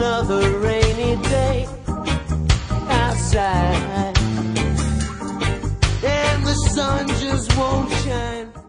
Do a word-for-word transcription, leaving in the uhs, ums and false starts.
another rainy day outside, and the sun just won't shine.